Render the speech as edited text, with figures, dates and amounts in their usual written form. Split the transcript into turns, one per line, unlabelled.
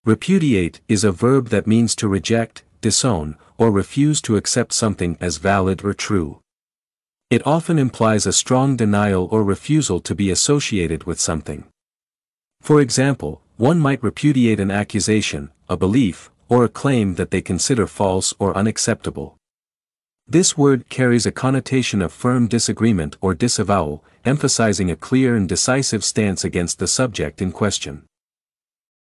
Repudiate is a verb that means to reject, disown, or refuse to accept something as valid or true. It often implies a strong denial or refusal to be associated with something. For example, one might repudiate an accusation, a belief, or a claim that they consider false or unacceptable. This word carries a connotation of firm disagreement or disavowal, emphasizing a clear and decisive stance against the subject in question.